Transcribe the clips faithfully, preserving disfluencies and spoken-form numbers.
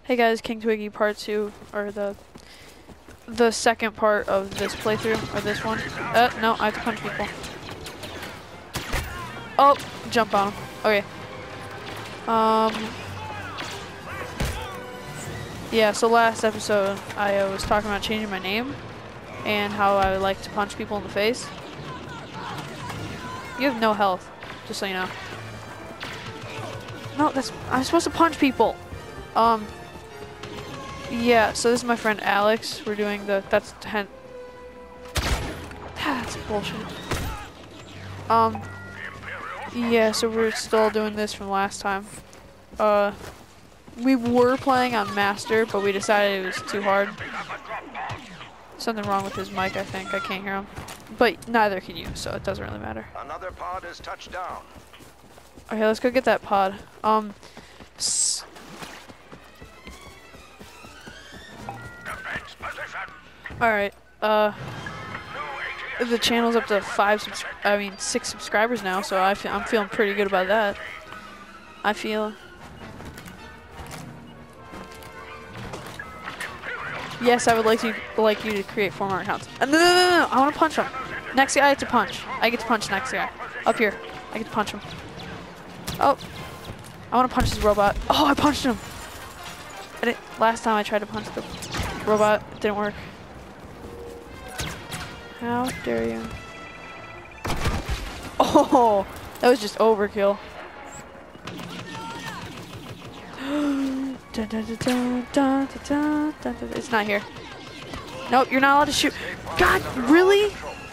Hey guys, King Twiggy part two, or the the second part of this playthrough, or this one. Uh, no, I have to punch people. Oh, jump on them. Okay. Um. Yeah, so last episode, I uh, was talking about changing my name, and how I would like to punch people in the face. You have no health, just so you know. No, that's, I'm supposed to punch people. Um. Yeah, so this is my friend Alex. We're doing the, that's ten. That's bullshit. Um, yeah, so we're still doing this from last time. Uh, we were playing on Master, but we decided it was too hard. Something wrong with his mic, I think. I can't hear him. But neither can you, so it doesn't really matter. Another pod has touched down. Okay, let's go get that pod. Um, s Alright, uh, the channel's up to five, subs I mean, six subscribers now, so I fe I'm feeling pretty good about that. I feel. Yes, I would like to like you to create four more accounts. Uh, no, no, no, no, I want to punch him. Next guy I have to punch. I get to punch next guy. Up here. I get to punch him. Oh. I want to punch this robot. Oh, I punched him. I didn't, last time I tried to punch the robot, it didn't work. How dare you? Oh, that was just overkill. Dun, dun, dun, dun, dun, dun, dun, dun. It's not here. Nope, you're not allowed to shoot. God, really?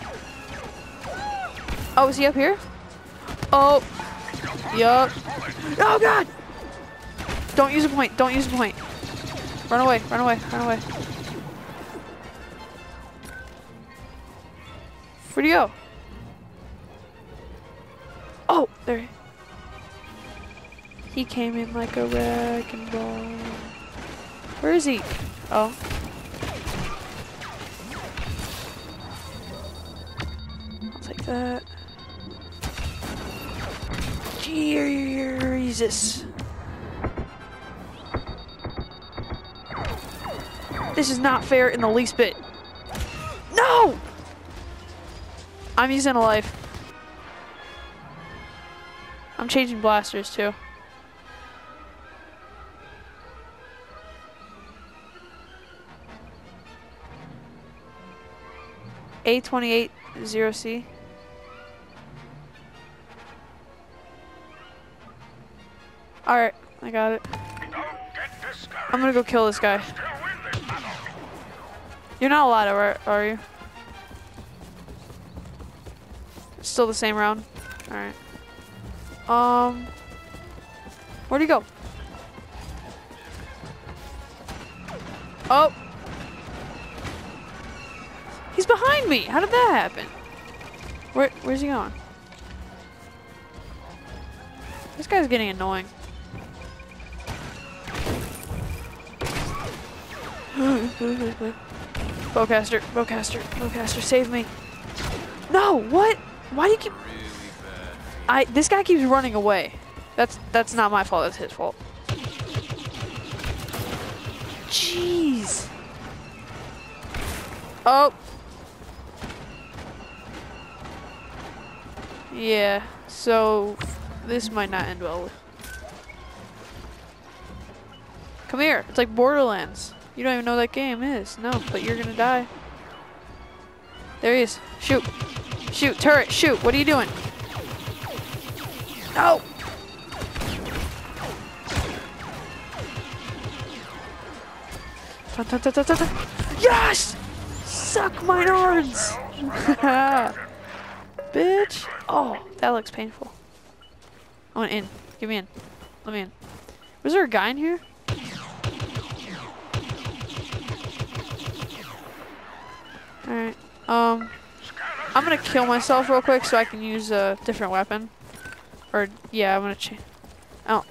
Oh, is he up here? Oh, yup. Oh God! Don't use a point. Don't use a point. Run away. Run away. Run away. Where'd he go? Oh, there. He, he came in like a wrecking ball. Where is he? Oh. I'll take that. Jesus. This is not fair in the least bit. No! I'm using a life. I'm changing blasters too. A twenty-eight zero C. Alright, I got it. I'm gonna go kill this guy. You're not allowed to, are, are you? It's still the same round? Alright. Um... Where'd he go? Oh! He's behind me! How did that happen? Where, where's he going? This guy's getting annoying. Bowcaster, bowcaster, bowcaster, save me. No, what? Why do you keep... I, this guy keeps running away. That's, that's not my fault, that's his fault. Jeez. Oh. Yeah, so this might not end well. Come here, it's like Borderlands. You don't even know what that game is. No, but you're gonna die. There he is. Shoot. Shoot, turret, shoot. What are you doing? No! Dun, dun, dun, dun, dun, dun. Yes! Suck my arms! Bitch! Oh, that looks painful. I want in. Get me in. Let me in. Was there a guy in here? Alright. Um, I'm gonna kill myself real quick so I can use a different weapon. Or, yeah, I'm gonna change. Oh.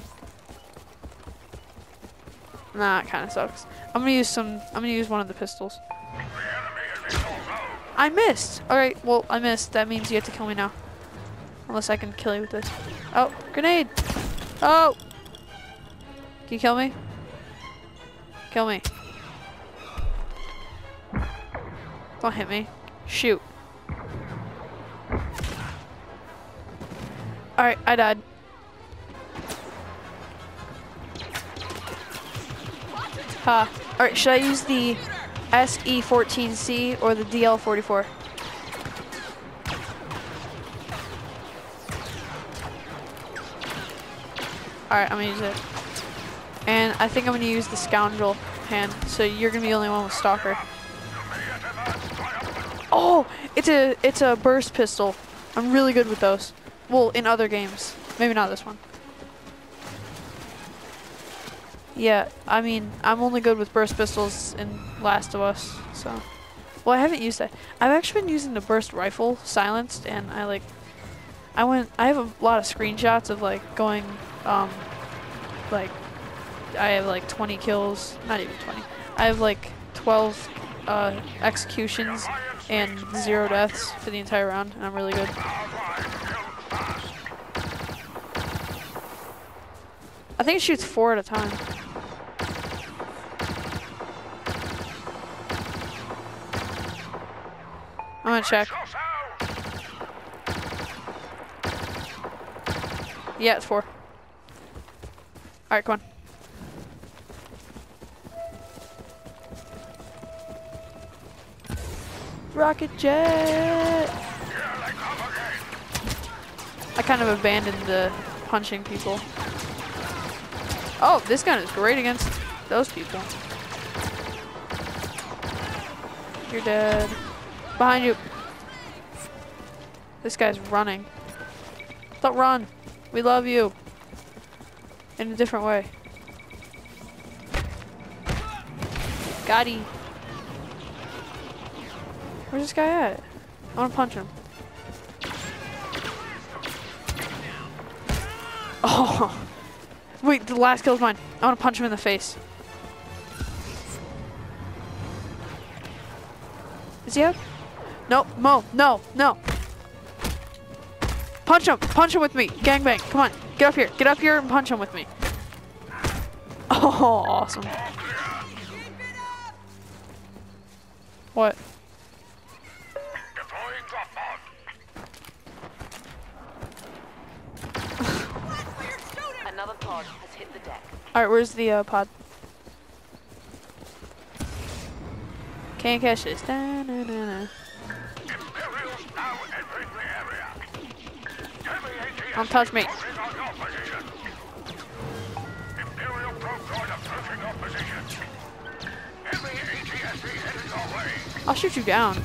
Nah, it kinda sucks. I'm gonna use some, I'm gonna use one of the pistols. I missed! Alright, well, I missed. That means you have to kill me now. Unless I can kill you with this. Oh, grenade! Oh! Can you kill me? Kill me. Don't hit me. Shoot. Alright, I died. Ha. Alright, should I use the S E fourteen C or the D L forty-four? Alright, I'm gonna use it. And I think I'm gonna use the scoundrel hand, so you're gonna be the only one with stalker. Oh, it's a it's a burst pistol. I'm really good with those. Well, in other games, maybe not this one. Yeah, I mean, I'm only good with burst pistols in Last of Us, so. Well, I haven't used that. I've actually been using the burst rifle silenced, and I like. I went. I have a lot of screenshots of like going, um, like. I have like twenty kills, not even twenty. I have like twelve uh, executions and zero deaths for the entire round, and I'm really good. I think it shoots four at a time. I'm gonna check. Yeah, it's four. Alright, come on. Rocket jet! I kind of abandoned the punching people. Oh, this gun is great against those people. You're dead. Behind you. This guy's running. Don't run. We love you. In a different way. Got him. Where's this guy at? I want to punch him. Oh. Wait, the last kill is mine. I want to punch him in the face. Is he up? Nope. Mo. No. No. Punch him. Punch him with me. Gangbang. Come on. Get up here. Get up here and punch him with me. Oh, awesome. What? Another pod has hit the deck. Alright, where's the uh, pod? Can't catch this. Da, na, na, na. Don't touch me. I'll shoot you down.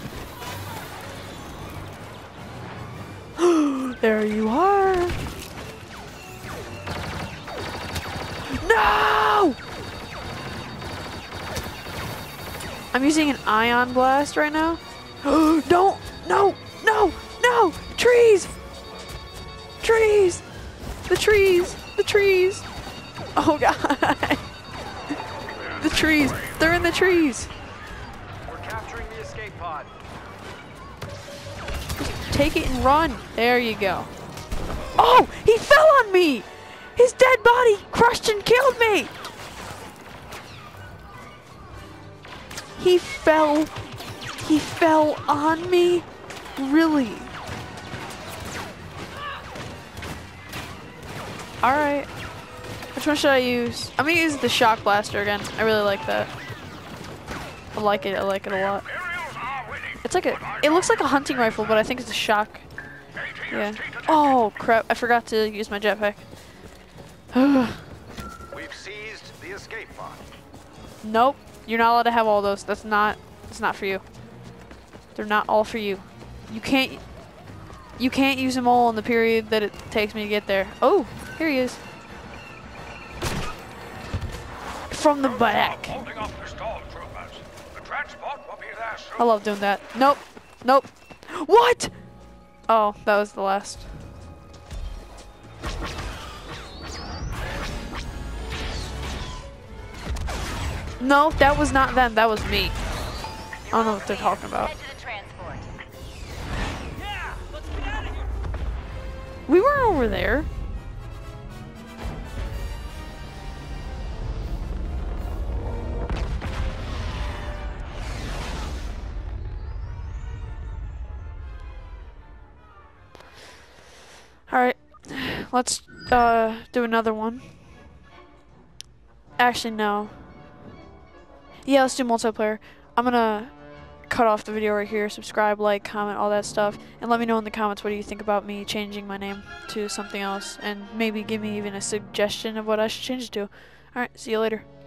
There you are. No! I'm using an ion blast right now. Don't! No! No! No! Trees! Trees! The trees! The trees! Oh god! The trees! They're in the trees! We're capturing the escape pod. Just take it and run. There you go. Oh! He fell on me! His dead body crushed and killed me! He fell. He fell on me? Really? Alright. Which one should I use? I'm gonna use the shock blaster again. I really like that. I like it. I like it a lot. It's like a, it looks like a hunting rifle, but I think it's a shock. Yeah. Oh crap, I forgot to use my jetpack. We've seized the escape pod. Nope, you're not allowed to have all those. That's not, that's not for you. They're not all for you. You can't, you can't use them all in the period that it takes me to get there. Oh, here he is. From the back. I love doing that. Nope, nope. What? Oh, that was the last. No, that was not them. That was me. I don't know what they're talking about. We were over there. let's uh, do another one. Actually, no. Yeah, let's do multiplayer. I'm gonna cut off the video right here. Subscribe, like, comment, all that stuff. And let me know in the comments what do you think about me changing my name to something else. And maybe give me even a suggestion of what I should change it to. Alright, see you later.